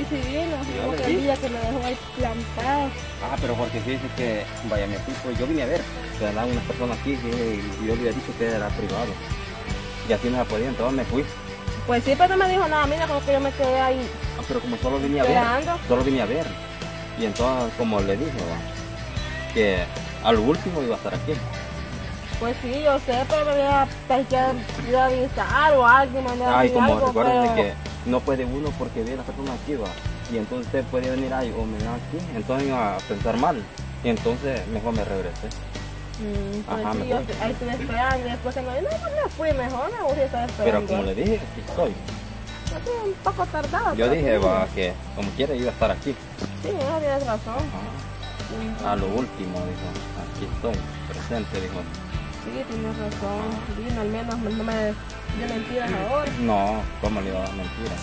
hoy sí vino, Yo como le que el vi. día que me dejó ahí plantado. Ah, pero porque fíjese que, vaya, me fui, pues yo vine a ver, que andaba una persona aquí y yo le había dicho que era privado. Y así no se podía, entonces me fui. Pues sí, pero no me dijo nada, mira, como que yo me quedé ahí. Ah, pero como solo vine a ver, Esperando. solo vine a ver. Y entonces, como le dije, va, que al último iba a estar aquí. Pues sí, yo sé, pero me había ido a avisar o alguien me había Ay, dicho como algo, recuérdese pero... que no puede uno porque ve a la persona aquí, va. Y entonces usted puede venir ahí o me ven aquí, entonces iba a pensar mal. Y entonces mejor me regresé. pues Ajá, sí, me yo fui. ahí estuve esperando y después no, me fui mejor, me aburrí estar esperando. Pero como le dije, aquí estoy. Yo estoy un poco tardado. Yo pero dije, sí. va, que como quiera iba a estar aquí. Sí, no tienes razón. Ajá. A lo último, dijo, aquí estoy, presente, dijo. Sí, tienes razón. Bien, al menos no me dio mentiras ahora. No, ¿cómo le iba a dar mentira?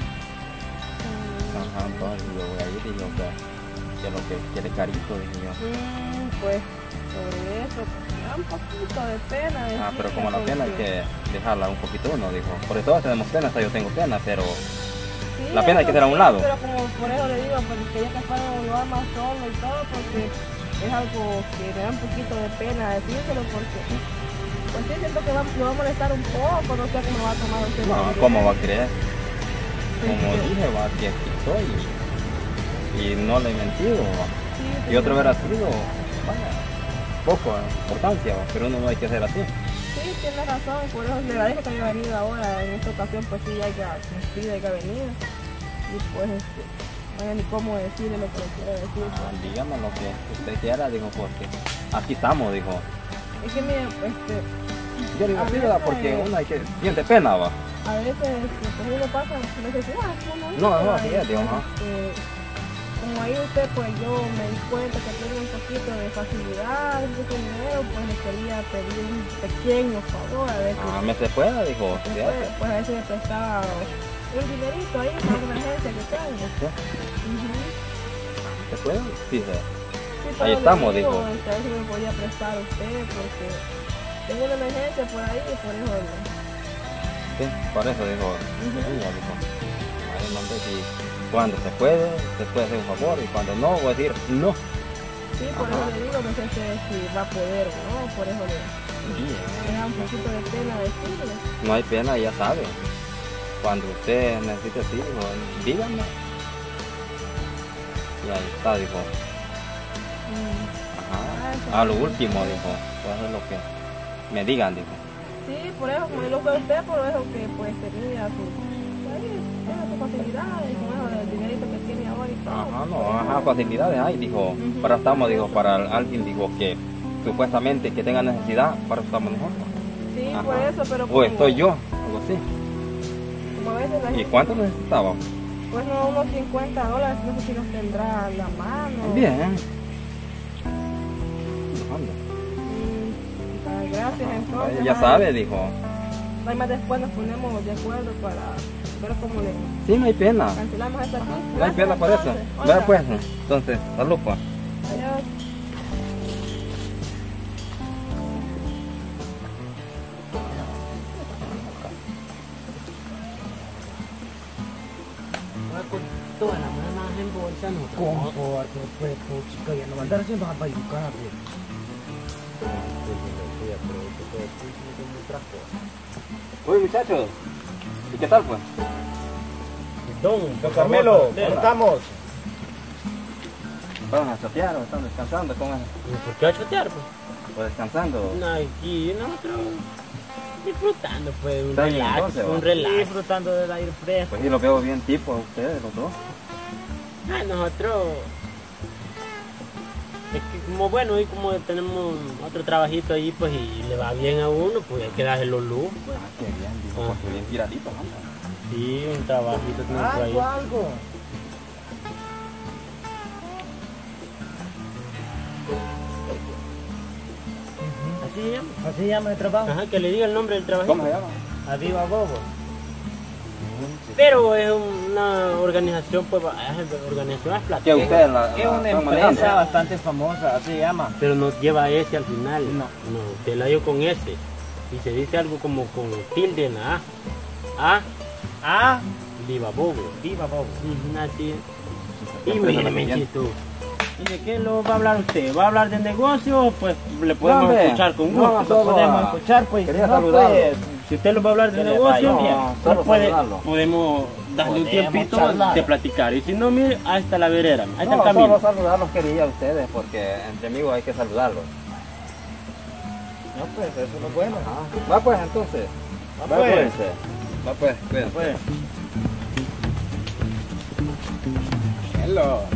Ajá, entonces yo voy a ir y yo que lo que quiere carito, dije yo. Pues sobre eso, me da un poquito de pena. Ah, pero decirle como la pena hay porque- que dejarla un poquito uno, dijo. Porque todos tenemos pena, hasta yo tengo pena, pero Sí, la pena hay que eso hacer a un sí, lado. Pero como por eso le digo, porque ya que fuera un lugar más solo y todo, porque es algo que me da un poquito de pena decírselo, porque pues sí, siento que lo va a molestar un poco, no sé cómo va a tomar usted. no, también. ¿cómo va a creer? Como dije, va, que aquí estoy y no le he mentido, va. Sí, Y otro hubiera sido, vaya, poco importancia, va, pero uno no hay que hacer así. sí, tiene razón, por eso le agradezco que haya venido ahora, en esta ocasión pues sí, hay que ha venido. Y pues no hay ni cómo decirle lo que le quiero decir. Ah, dígame lo que usted quiera, dijo, porque aquí estamos, dijo. Es que mire, Yo le digo, A sí, ¿verdad? veces- Porque uno hay que siente pena, va. a veces pues uno pasa necesidad, uno No, ¿verdad? así es, Y, digo, pues, ajá. como ahí usted, pues yo me di cuenta que tiene un poquito de facilidad, un poquito de dinero, pues le quería pedir un pequeño favor, a ver si Ah, me se pueda, dijo, después, fíjate. pues a ver si me prestaba un dinerito ahí para una emergencia que tengo. Ujú. ¿Se puede? Sí, se. Sí, Ahí pero estamos, le digo, dijo. a ver si me podía prestar a usted, porque tengo una emergencia por ahí y por eso Sí, por eso dijo, venga, dijo. Ahí no sé si cuando se puede hacer un favor y cuando no, voy a decir no. sí, por Ajá. eso le digo, no sé si va a poder o no, por eso me da un poquito de pena decirle. No hay pena, ya sabe. Cuando usted necesite así, dijo, dígame. Y ahí está, dijo. Ajá. A lo último, dijo, voy a hacer lo que me digan, dijo. Sí, por eso, como yo lo fue a usted, por eso que pues tenía sus facilidades, con eso del dinerito que tiene ahora y todo. Ajá, no, ajá, facilidades hay, dijo. Para estamos, dijo, para alguien, dijo, que supuestamente que tenga necesidad, para eso estamos nosotros. Sí, Ajá. por eso, pero O como, estoy yo, algo así. como a veces la ¿Y gente, cuánto necesitaba? pues no, unos $50, no sé si los tendrá a la mano. Bien. Anda. Gracias, entonces. Ya ay, sabe, dijo. Ahí más después nos ponemos de acuerdo para ver cómo le Sí, no hay pena. cancelamos esta aquí. No hay pena por eso. Entonces, Vea oiga, pues. Entonces, salud pues. adiós. Toda la mano más en bolsa, no. Confort, pues, chica, ya no va a andar haciendo abayucar, Oye muchachos, ¿y qué tal pues? Don Carmelo, ¿cómo estamos? ¿Van a chatear o están descansando? ¿Cómo es? ¿Por qué va a chotear, pues? ¿O descansando? No, aquí nosotros disfrutando, pues, un Está bien, relax, entonces, va. un relax. Disfrutando del aire fresco. Pues sí, los veo bien tipos a ustedes, los dos. Ah, nosotros, es que como bueno, y como tenemos otro trabajito ahí, pues, y le va bien a uno, pues hay que darle los lujos, pues. Ah, qué bien, dijo, porque bien tiraditos andan. Sí, un trabajito tenemos por ahí. Algo. Así se llama. Así se llama el trabajo. Ajá, que le diga el nombre del trabajito. ¿Cómo se llama? Aviva Bobo. Pero es una organización, pues, organización es Que plata. ustedes la Es una están empresa manejando. bastante famosa, así se llama. Pero no lleva S al final. No. No, te la dio con S. Y se dice algo como con tilde en la A. A, A, Viva Bobo. Viva Bobo. Así es. Y mire, Menchito. ¿Y de qué lo va a hablar usted? ¿Va a hablar de negocio? Pues le podemos hombre, escuchar con gusto. no, solo Podemos escuchar, pues. quería no, saludarlo. pues, Si usted lo va a hablar de Que le negocio, vaya bien. pues Solo puede, saludarlo. podemos darle un Podemos tiempito charlar. de platicar. Y si no, mire, ahí está la vereda, ahí está el No, camino. solo saludarlos quería a ustedes porque entre amigos hay que saludarlos. no, pues, eso no es bueno. Ajá. Va pues entonces. Va, pues. Va pues, cuídense. Pues. Hello.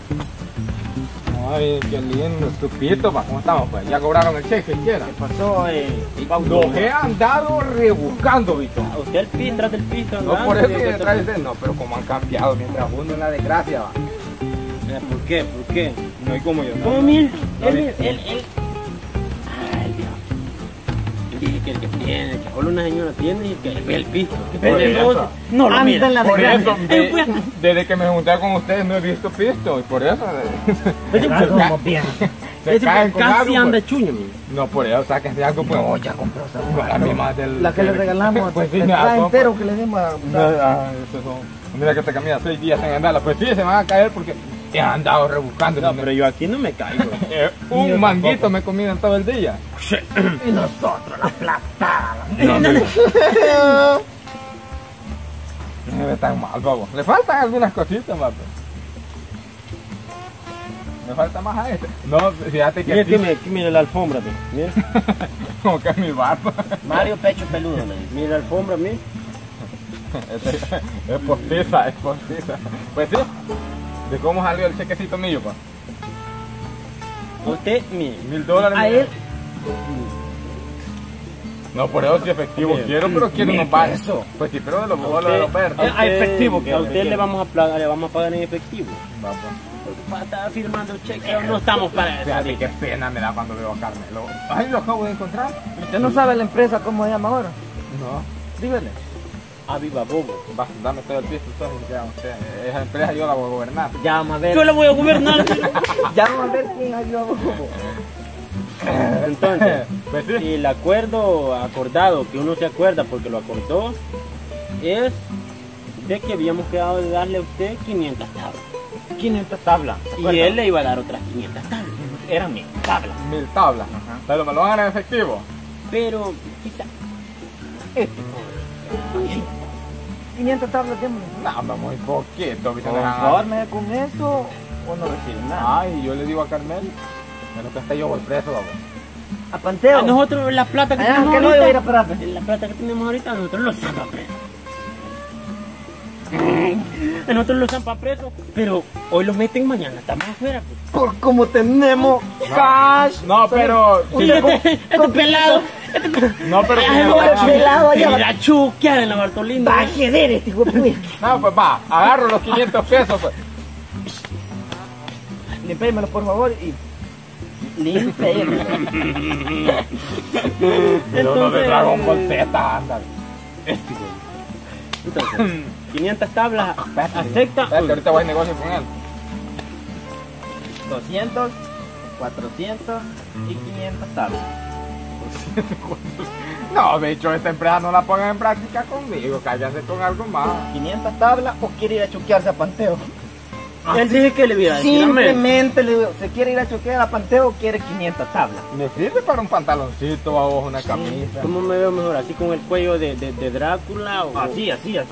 Ay, qué lindo, estupito, pa. ¿Cómo estamos? Pues ya cobraron el cheque, siquiera. ¿Qué pasó, Los he andado rebuscando, Vito. A usted el pis, tras del pis, No por eso que detrás de no, pero como han cambiado mientras uno en la desgracia, va. ¿Por qué? ¿Por qué? No hay como yo. ¿Cómo No. mira? No, Él. Ay, Dios. Dije que el que tiene, que solo una señora tiene y que ve el piso. Que Por ve el eso. negocio. No lo Anda mira. en la Por desgracia. eso, desde que me junté con ustedes no he visto pisto y por eso Ya somos bien. se caen con Casi algo. anda Pues. chuño, mira. No, por eso sáquense algo, pues. No, ya compró esa Para mí más del... La que le regalamos, Pues sí, el nada, traje no, entero que le dimos a... No, esos son... Mira que te camina 6 días en andarla. Pues sí, se van a caer porque te han andado rebuscando. No, pero yo aquí no me caigo. Un manguito me comían todo el día. Y nosotros, la plata. No, no me ve tan mal, babo. Le faltan algunas cositas, papi. Me falta más a este. No, fíjate que Mira, aquí... mira la alfombra, mira. Como que es mi barba. Mario Pecho Peludo, le dice. Mira la alfombra, mira. Es postiza, es postiza. Pues sí. ¿De cómo salió el chequecito mío, pa? Usted, mire. $1000. A él, No, por eso sí efectivo Bien. quiero, pero quiero unos bares. Eso. Pues sí, pero de los bolos de los verdes. a efectivo A quiero, usted quiero. le vamos a pagar en efectivo. Va, pues. Porque para estar firmando cheque no estamos para eso. Fíjate qué pena me da cuando veo a Carmelo. Ay, lo acabo de encontrar. ¿Usted no sabe la empresa cómo se llama ahora? No. Dígale. A viva bobo. Va, dame todo el piso, entonces ya usted. Esa empresa yo la voy a gobernar. Ya vamos a ver. Yo la voy a gobernar. Ya vamos a ver quién ayudó a Bobo. Entonces, Pues sí. el acuerdo acordado, que uno se acuerda porque lo acordó, es de que habíamos quedado de darle a usted 500 tablas. 500 tablas. Y él le iba a dar otras 500 tablas. Eran 1000 tablas. 1000 tablas. Pero me lo van a dar en efectivo. Pero quizá 500 tablas, démosle. No, muy poquito. ¿Viste? Conforme con eso, o no recibe nada. Ay, yo le digo a Carmel. Menos que hasta yo voy preso, vamos. A Panteo. a nosotros la plata que Ah, tenemos que no iba a ir a ahorita, parar, pues. la plata que tenemos ahorita, nosotros lo zampa preso. Nosotros lo zampa preso, pero hoy los meten, mañana estamos afuera. Pues. Por como tenemos cash. No, pero. Y este pelado, No, pero. ay, no, bueno, pelado allá. y la chuquear en la Bartolinda. Va a querer este hijo de puta. No, pues va, agarro los 500 pesos, pues. Limpémelo, por favor, y... Limpémelo. Pero no de Dragon Ball Z, anda. Entonces, 500 tablas, acepta. Espérate, ahorita voy a negocio con él. 200, 400 y 500 tablas. No, de hecho, esta empresa no la pongan en práctica conmigo, cállate con algo más. 500 tablas o quiere ir a choquearse a Panteo. Él dije que le iba a decir amén. Simplemente le digo, ¿se quiere ir a choquear a Panteo o quiere 500 tablas? Me sirve para un pantaloncito, a vos, una camisa. ¿Cómo me veo mejor? ¿Así con el cuello de Drácula o Así.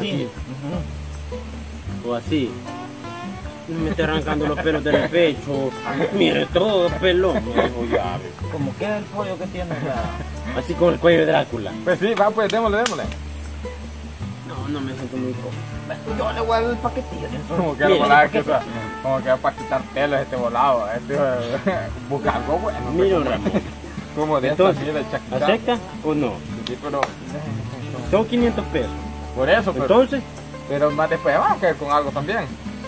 o así? Me está arrancando los pelos del pecho. Mire, todo pelón. Me dijo, ya, ves. Como queda el pollo que tiene ya. Así con el cuello de Drácula. Pues sí, va, pues démosle. No me siento muy cómodo. Yo le voy a dar el paquetillo. Como que Mira, volado, que como que para quitar pelos este volado. Busca algo bueno. Mira, pues, Ramón. como de esta Entonces, así de chaquita. ¿acepta o no? Sí, pero Son 500 pesos. por eso, pero, Entonces, pero más después vamos a caer con algo también.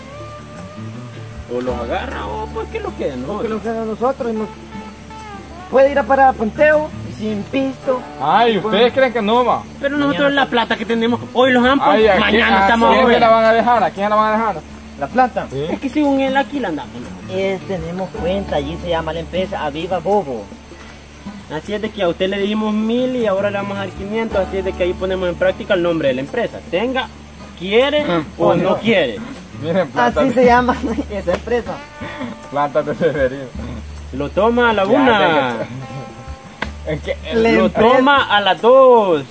o los agarra o pues que lo queden, ¿no? Que lo queda a nosotros y nos... Puede ir a parar a Panteo y sin pisto. Ay, ¿ustedes creen que no va? Pero nosotros la plata que tenemos, hoy los ampan, Ay, ¿a mañana ¿a estamos quién se la afuera. van a dejar? ¿A quién se la van a dejar? La plata. Sí. Es que según él aquí la andamos, ¿no? Tenemos cuenta, allí se llama la empresa Aviva Bobo. Así es de que a usted le dijimos 1000 y ahora le vamos a dar 500, así es de que ahí ponemos en práctica el nombre de la empresa. Tenga quiere o no quiere. Miren, plantas, Así se llama esa empresa. plantas de Severino. Lo toma a la Ya, una. Es que Le- Lo toma a las 2.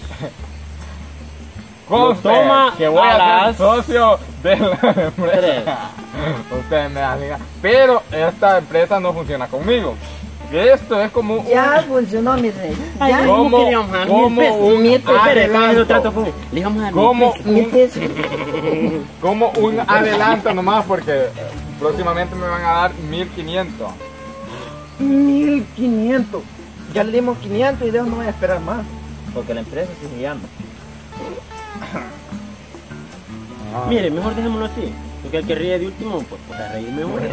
conste lo toma que voy a a ser las socio de la Tres. empresa. Ustedes me dan liga. Pero esta empresa no funciona conmigo. Esto es como un Ya funcionó, mi rey. Ay, Ya. ¿cómo que le vamos a dar como 1000 pesos? un Espere, estamos haciendo trato adelanto. con... Le vamos a dar Como 1000 pesos. 1000 pesos. Como un adelanto nomás porque próximamente me van a dar 1500. 1500. Ya le dimos 500 y de eso no voy a esperar más. Porque la empresa sí se llama. Mire, mejor dejémoslo así. Porque el que ríe de último, pues podrá reír mejor.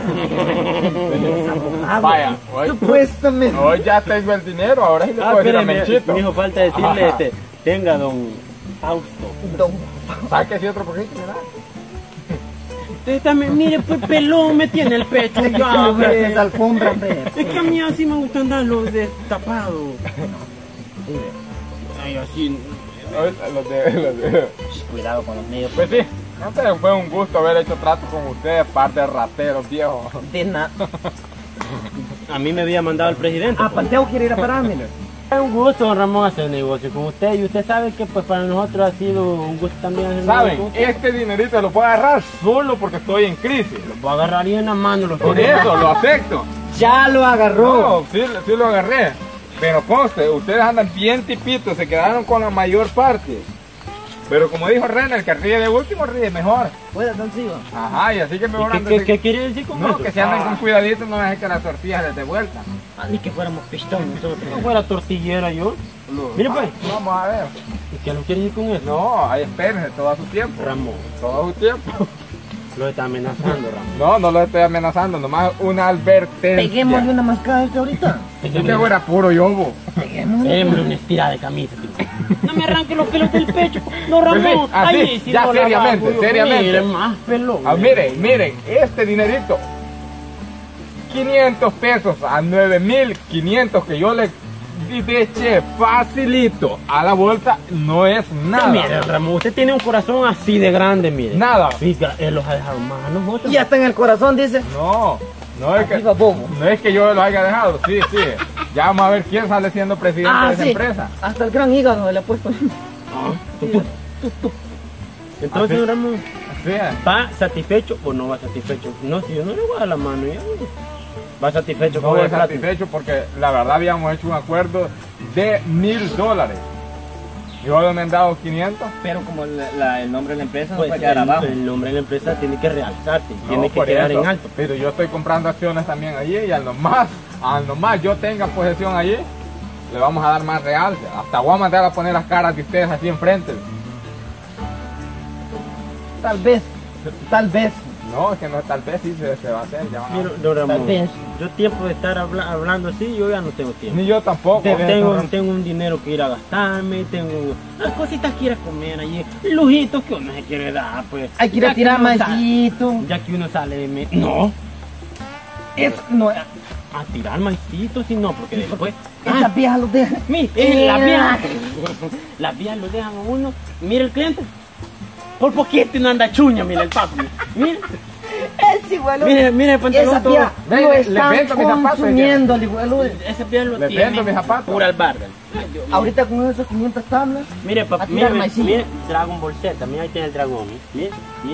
Vaya, hoy, Supuestamente. hoy ya tengo el dinero, ahora sí le puedo decir a espere, Menchito. me hizo falta decirle, Ajá. tenga don Fausto. Don- Sáquese otro poquito, ¿verdad? Usted también, mire, pues pelón me tiene el pecho. Ya, esa hombre. alfombra, hombre. Es que a mí así me gusta andarlo destapado. Ay, así. Ahorita los de- Cuidado con los medios. Pues sí, antes fue un gusto haber hecho trato con ustedes, parte de rateros viejos. De nada. A mí me había mandado el presidente. A pues. Panteo quiere ir a parar, mire. Es un gusto, don Ramón, hacer negocio con usted. Y usted sabe que pues para nosotros ha sido un gusto también hacer negocio Saben, con usted. este dinerito lo puedo agarrar solo porque estoy en crisis. Lo agarraría en la mano. Lo Por tiene- eso lo acepto. Ya lo agarró. No, sí lo agarré. Pero conste, ustedes andan bien tipitos, se quedaron con la mayor parte. Pero como dijo René, el que ríe de último ríe mejor. Puede, don Sigo. Ajá, y así que mejor ¿Y anden. qué quiere decir con No, eso? que se anden con cuidadito, no dejen que las tortillas les dé vuelta. Ah, ni que fuéramos pistón nosotros. No fuera tortillera yo. Mire pues. Vamos a ver. ¿Y qué lo quiere decir con eso? No, ahí espérense todo a su tiempo. Ramón, Todo a su tiempo. lo está amenazando, Ramón. No, no lo estoy amenazando, nomás una advertencia. Peguémosle una mascada a este ahorita. Si te fuera puro yobo. Peguémosle. Démosle una estirada de camisa, tío. No me arranque los pelos del pecho. No, Pues sí, Ramón. así, Ay, si ya no la seriamente, hago yo. seriamente. Mire, más pelón. Ah, miren, este dinerito. 500 pesos a 9.500 que yo le eché facilito a la bolsa no es nada. Mire, Ramón, usted tiene un corazón así de grande, mire. Nada. Fíjate, él los ha dejado más a nosotros. Y hasta en el corazón dice. No es que, Arriba, bobo. no es que yo lo haya dejado, sí. Ya vamos a ver quién sale siendo presidente de esa sí. empresa. Hasta el gran hígado le ha puesto. Entonces, Ramón, Sí. ¿va satisfecho o no va satisfecho? No, si yo no le voy a dar la mano, ya. ¿Va satisfecho No con voy el plato? satisfecho porque la verdad habíamos hecho un acuerdo de $1,000. Y ahora me han dado 500. Pero como el nombre de la empresa no Pues puede quedar abajo. el nombre de la empresa tiene que realzarse, No, tiene que por quedar eso. en alto. Pero yo estoy comprando acciones también allí y al nomás yo tenga posesión allí, le vamos a dar más real. Hasta voy a mandar a poner las caras de ustedes así enfrente. Tal vez. Tal vez. No, es que no, tal vez sí se va a hacer. Ya van a Mira, ver. don Ramón, Tal vez. yo tiempo de estar hablando así, yo ya no tengo tiempo. Ni yo tampoco. Tengo un dinero que ir a gastarme, tengo las cositas que ir a comer allí, lujitos que uno se quiere dar, pues. Hay que ir a Ya tirar uno maicito. Ya que uno sale de... No, Es, no, a tirar maicitos, si no, porque después... esas viejas lo dejan. Mire, las viejas lo dejan a uno. Mire el cliente. Por poquito no anda chuña, mire el papi. Mire, Es igual. mire el pantalón Esa todo. vieja Ve, lo le están vendo mis zapatos, consumiendo al igual. Ese vieja lo Le tiene. vendo mis zapatos. Pura albarda. Ay, Dios mío. Ahorita con esos 500 tablas. Mire, A papi, tirar mire, maicillo. mire, Dragon Ball Z, mira ahí tiene el dragón, mire.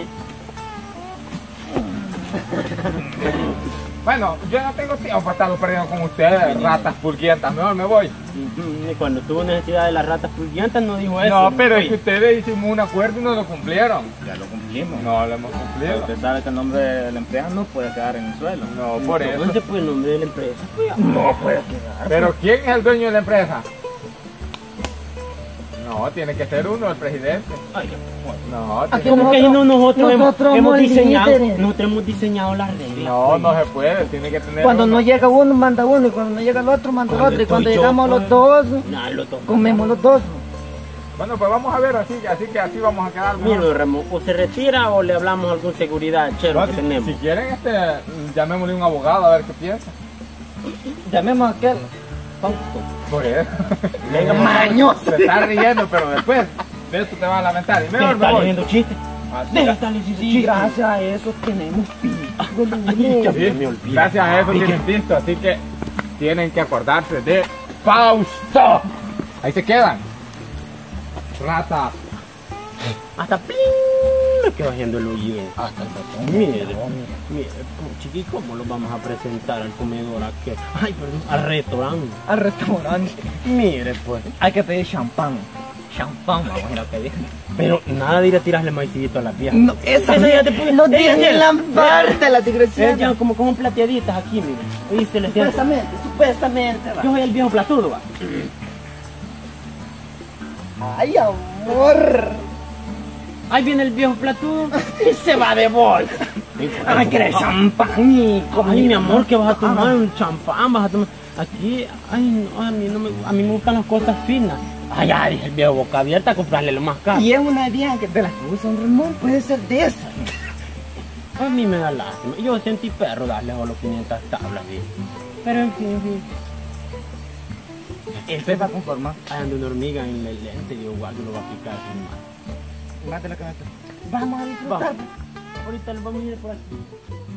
Bueno, yo no tengo tiempo para estarlo perdiendo con ustedes, ratas pulguientas. Mejor me voy. Y cuando tuvo necesidad de las ratas pulguientas no dijo eso. No, pero es Oye, que ustedes hicimos un acuerdo y no lo cumplieron. Ya lo cumplimos. No lo hemos Pero cumplido. usted sabe que el nombre de la empresa no puede quedar en el suelo. No, por eso. ¿Dónde se fue el nombre de la empresa? No puede quedar. Pero ¿quién es el dueño de la empresa? No, tiene que ser uno, el presidente. Ay, No, Aquí tiene- como que no nosotros hemos somos diseñado, líderes. nosotros hemos diseñado las reglas. no, pues. no se puede, tiene que tener Cuando uno. no llega uno, manda uno. Y cuando no llega el otro, manda el Cuando otro. Y cuando estoy yo, llegamos pues. los dos, Nah, lo toco. comemos los dos. Bueno, pues vamos a ver, así que así vamos a quedar. Mira, don Ramón, o se retira o le hablamos a algún seguridad chero No, que si, tenemos. si quieren, llamémosle a un abogado a ver qué piensa. Llamemos a aquel. Fausto. Por eso. Venga, Mañoso. Se está riendo, pero después de esto te vas a lamentar. Y ¿Qué mejor me está voy. leyendo chistes? Sí, gracias a eso tenemos pisto. Sí, gracias a eso tienen pisto, así que tienen que acordarse de Fausto. Ahí se quedan. Rata. Hasta ¡pling! Me quedo haciendo el hoyo. Mire, chiqui, ¿cómo lo vamos a presentar al comedor aquel? Ay, perdón, al restaurante. Al restaurante. Mire, pues. Hay que pedir champán. Champán, vamos a ir a pedir. Pero nada de ir a tirarle maicillito a la vieja. No, esa ya te puede. No tienes la parte, la tigresita. Ella como plateaditas aquí, mire. Y se le Supuestamente, va. Yo soy el viejo platudo, va. Ay, amor. Ahí viene el viejo platudo y se va de bolsa. Ay, ¿quieres champán? Ay, mi amor, que vas a tomar un champán, vas a tomar. Aquí, ay, no, a mí me gustan las cosas finas. Ay, ya, dije el viejo boca abierta a comprarle lo más caro. Y es una vieja que de las que usa un Ramón, puede ser de esas. A mí me da lástima. Yo sentí perro darle solo 500 tablas, ¿sí? Pero en fin. Este va a conformar. Hay anda una hormiga en el lente, yo igual lo va a picar sin más. Más de la cabeza. Vamos a disfrutar. Vamos. Ahorita lo vamos a ir por aquí.